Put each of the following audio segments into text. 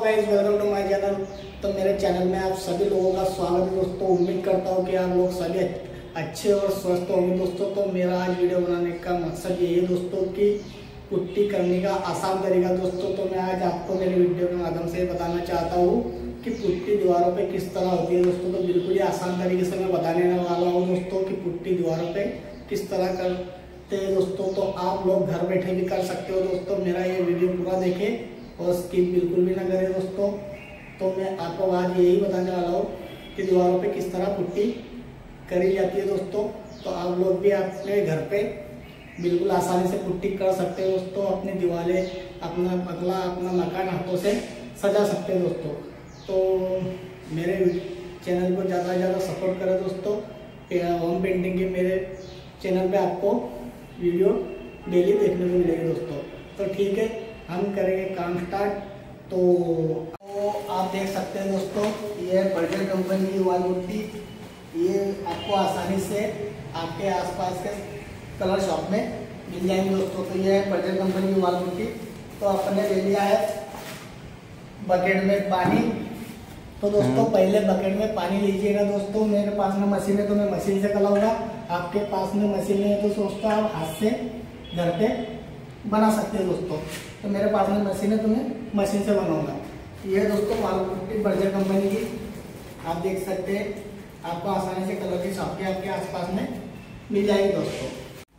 Guys, welcome to my channel. तो मेरे channel में आप सभी लोगों का स्वागत है दोस्तों। उम्मीद करता हूँ कि आप लोग सभी अच्छे और स्वस्थ होंगे दोस्तों। तो मेरा आज वीडियो बनाने का मकसद ये है दोस्तों कि पुट्टी करने का आसान तरीका दोस्तों। तो मैं आज आपको मेरे वीडियो के माध्यम से बताना चाहता हूँ कि पुट्टी दीवारों पे किस तरह होती है दोस्तों। तो बिल्कुल ही आसान तरीके से मैं बताने वाला हूँ दोस्तों कि पुट्टी दीवारों पे किस तरह करते हैं दोस्तों। तो आप लोग घर बैठे भी कर सकते हो दोस्तों। मेरा ये वीडियो पूरा देखें और स्किप बिल्कुल भी ना करें दोस्तों। तो मैं आपको आज यही बताने वाला हूँ कि दीवारों पे किस तरह पुट्टी करी जाती है दोस्तों। तो आप लोग भी अपने घर पे बिल्कुल आसानी से पुट्टी कर सकते हो दोस्तों। अपनी दीवारें, अपना बंगला, अपना मकान हाथों से सजा सकते हैं दोस्तों। तो मेरे चैनल को ज़्यादा से ज़्यादा सपोर्ट करें दोस्तों। होम पेंटिंग के मेरे चैनल पे आपको वीडियो डेली देखने को मिलेगी दोस्तों। तो ठीक है, हम करेंगे काम स्टार्ट। तो आप देख सकते हैं दोस्तों, ये है बर्जर कंपनी की वॉल पुट्टी। ये आपको आसानी से आपके आसपास के कलर शॉप में मिल जाएंगे दोस्तों। तो ये है बर्जर कंपनी की वॉल पुट्टी। तो अपने ले लिया है बकेट में पानी। तो दोस्तों पहले बकेट में पानी लीजिएगा दोस्तों। मेरे पास में मशीन है तो मैं मशीन से कराऊंगा। आपके पास में मशीन नहीं है तो दोस्तों आप हाथ से घर पे बना सकते हैं दोस्तों। तो मेरे पास में मशीन है तो मैं मशीन से बनाऊंगा। ये दोस्तों वॉल पुट्टी बर्जर कंपनी की आप देख सकते हैं। आपको आसानी से कलर की शॉप आपके आसपास में मिल जाएगी दोस्तों।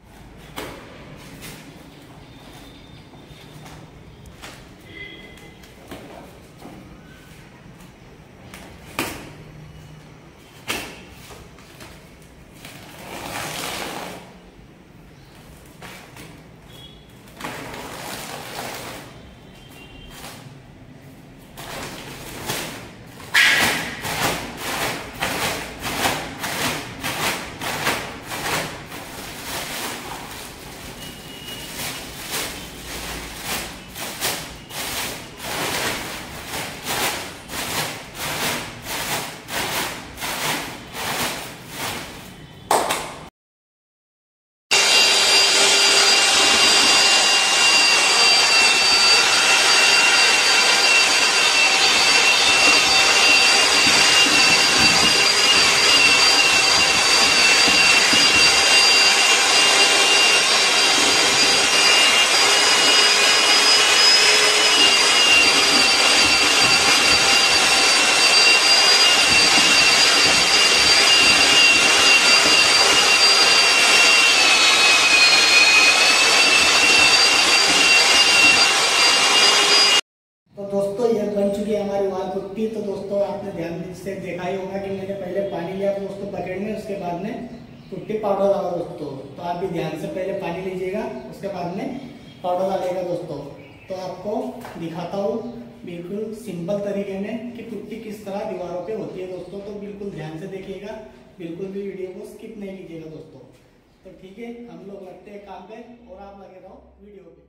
बन चुकी है हमारी वॉल पुट्टी। तो दोस्तों आपने ध्यान से देखा ही होगा कि मैंने पहले पानी लिया दोस्तों बकेट में, उसके बाद में पुट्टी पाउडर डाला दोस्तों। तो आप भी ध्यान से पहले पानी लीजिएगा, उसके बाद में पाउडर डालिएगा दोस्तों। तो आपको दिखाता हूँ बिल्कुल सिंपल तरीके में कि पुट्टी किस तरह दीवारों पे होती है दोस्तों। तो बिल्कुल ध्यान से देखिएगा, बिल्कुल भी वीडियो को स्किप नहीं कीजिएगा दोस्तों। तो ठीक है, हम लोग लगते हैं काम पे और आप लगे रहो वीडियो पे।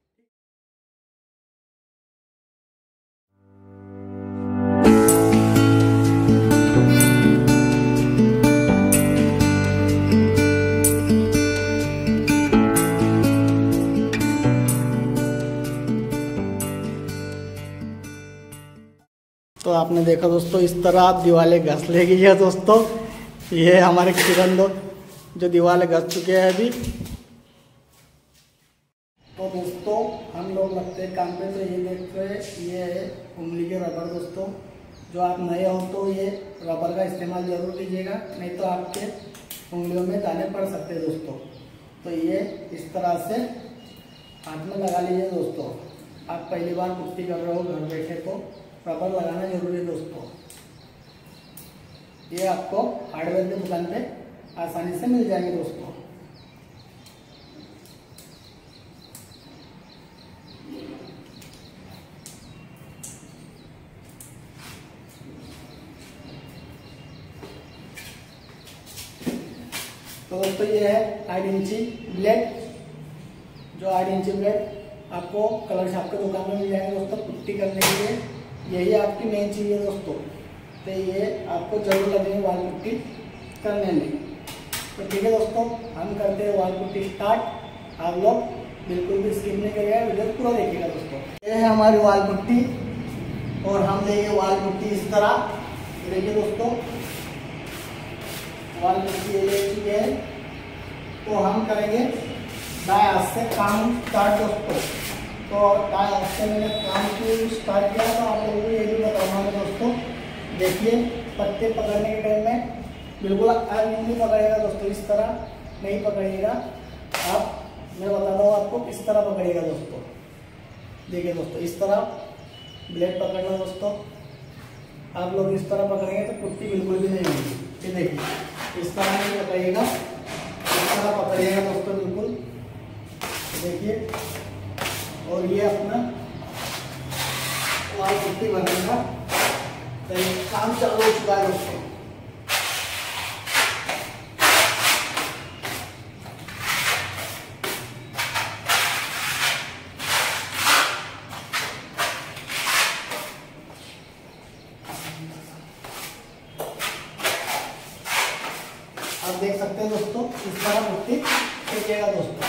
तो आपने देखा दोस्तों, इस तरह आप दीवारें घस लेगी है दोस्तों। ये हमारे किरण लोग जो दीवारें घस चुके हैं अभी। तो दोस्तों हम लोग लगते हैं काम पे। तो ये देख रहे हैं, ये है उंगली के रबर दोस्तों। जो आप नए हो तो ये रबर का इस्तेमाल जरूर कीजिएगा, नहीं तो आपके उंगलियों में दाने पड़ सकते हैं दोस्तों। तो ये इस तरह से हाथ में लगा लीजिए दोस्तों। आप पहली बार पुट्टी कर रहे हो घर बैठे तो रबर लगाना जरूरी है दोस्तों। ये आपको हार्डवेयर की दुकान पे आसानी से मिल जाएंगे दोस्तों। तो दोस्तों ये है 8 इंची ब्लेड। जो 8 इंची ब्लेड आपको कलर शॉप के दुकान में मिल जाएंगे दोस्तों पुट्टी करने के लिए। यही आपकी मेन चीज़ है दोस्तों। तो ये आपको जरूर लगेगी वॉल पुट्टी करने में। तो ठीक है दोस्तों, हम करते हैं वॉल पुट्टी स्टार्ट। आप लोग बिल्कुल भी स्किप नहीं करिएगा, वीडियो पूरा देखिएगा दोस्तों। ये है हमारी वॉल पुट्टी और हम लेंगे वाल पुट्टी इस तरह। देखिए दोस्तों, वाल पुट्टी ले चुके हैं, तो हम करेंगे दाएं हाथ से काम स्टार्ट दोस्तों। तो दाएं हाथ से मैंने काम की स्टार्ट किया, तो आप लोगों को ये भी बताऊंगा दोस्तों। देखिए पत्ते पकड़ने के टाइम में बिल्कुल नहीं पकड़ेगा दोस्तों, इस तरह नहीं पकड़िएगा आप। मैं बताता हूँ आपको किस तरह पकड़िएगा दोस्तों। देखिए दोस्तों, इस तरह ब्लेड पकड़ना दोस्तों। आप लोग इस तरह पकड़ेंगे तो पुट्टी बिल्कुल भी नहीं होगी। ये देखिए इस तरह नहीं पकड़िएगा, इस तरह पकड़िएगा दोस्तों बिल्कुल। देखिए, और ये अपना वाल पुट्टी बनेगा। तो काम चालू हो चुका है दोस्तों। आप देख सकते हैं दोस्तों, इस तरह पुट्टी फेंकेगा दोस्तों।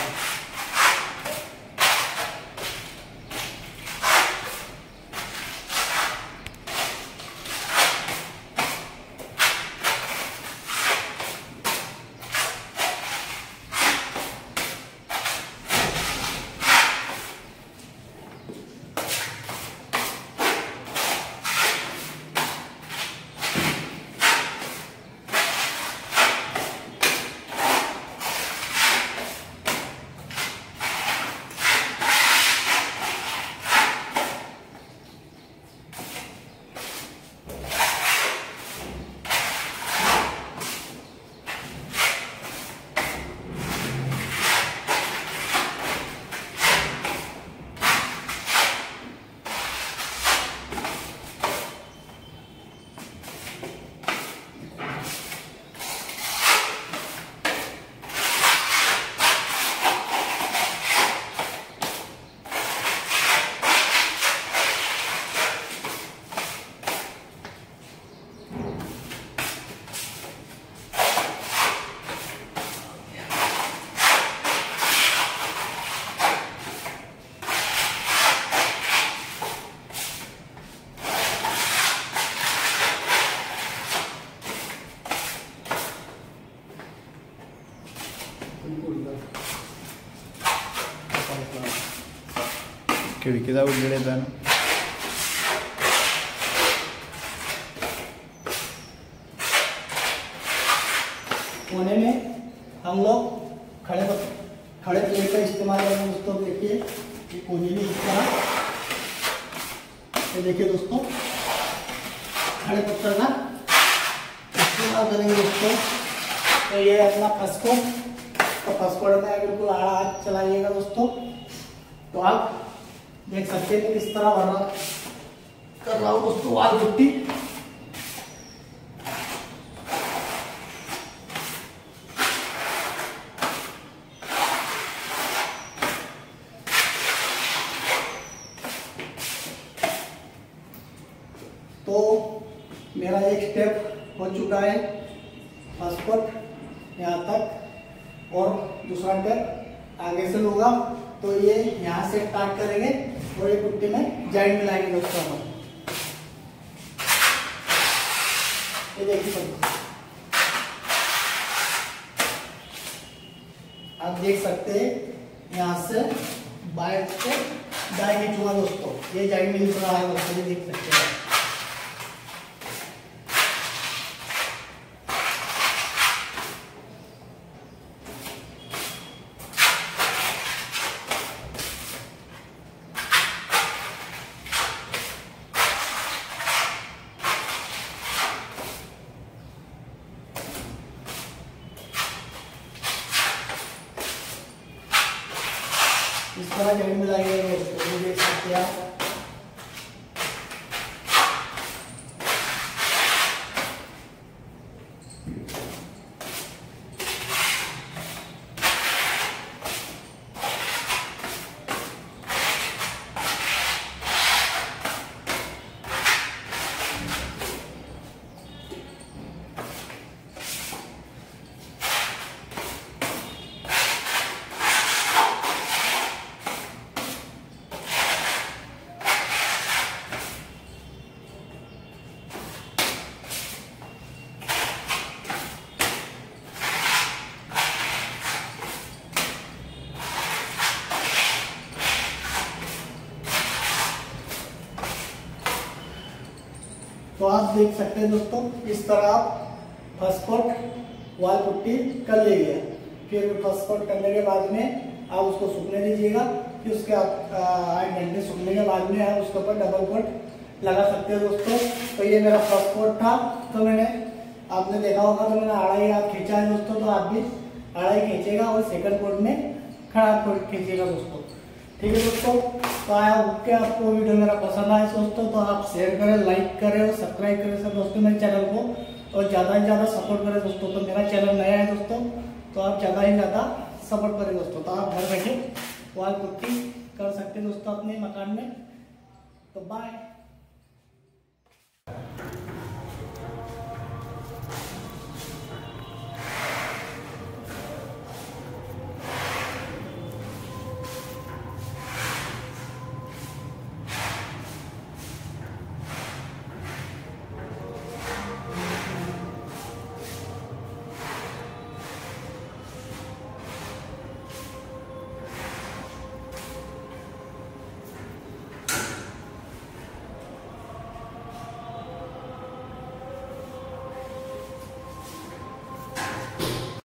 खिड़कीचा उजेड ना। कोने में हम लोग खड़े प्लेट का इस्तेमाल करेंगे दोस्तों। देखिए ये कोने में इस तरह, तो देखिए दोस्तों खड़े पत्थर का इस्तेमाल करेंगे दोस्तों। तो ये अपना फसकोड़, तो फसकोड़ में बिल्कुल आड़ा हाथ चलाइएगा दोस्तों। तो आप देख सकते हैं किस तरह भर कर रहा हूँ दोस्तों वाल पुट्टी। तो मेरा एक स्टेप हो चुका है फर्स्ट कट यहाँ तक, और दूसरा स्टेप आगे से होगा। तो ये यहाँ से स्टार्ट करेंगे और ये पुट्टी में जॉइंट मिलाएंगे दोस्तों हम। ये देखिए आप देख सकते हैं, यहाँ से बाएं से दाएं खींचूंगा दोस्तों। ये जॉइंट मिल रहा है दोस्तों, ये देख सकते हैं। इस तरह जॉइंट मिलाएंगे दोस्तों, ये देख सकते हैं आप। तो आप देख सकते हैं दोस्तों, इस तरह आप फर्स्ट कोट वॉल पुट्टी कर लीजिए। फिर फर्स्ट कोट करने के बाद में आप उसको सूखने दीजिएगा। फिर उसके 8 घंटे सूखने के बाद में आप उसके ऊपर डबल कोट लगा सकते हैं दोस्तों। तो ये मेरा फर्स्ट कोट था, तो आपने देखा होगा तो मैंने आढ़ाई हाथ खींचा है दोस्तों, तो आप भी आढ़ाई खींचेगा और सेकंड कोट में खड़ा कोट खींचेगा दोस्तों। ठीक है दोस्तों, तो आया होप के आपको वीडियो मेरा पसंद आया दोस्तों, तो आप शेयर करें, लाइक करें और सब्सक्राइब करें सब दोस्तों मेरे चैनल को, और ज़्यादा से ज़्यादा सपोर्ट करें दोस्तों। तो मेरा चैनल नया है दोस्तों, तो आप ज़्यादा ही ज़्यादा सपोर्ट करें दोस्तों। तो आप घर बैठे वॉल पुट्टी कर सकते हैं दोस्तों अपने मकान में। तो बाय।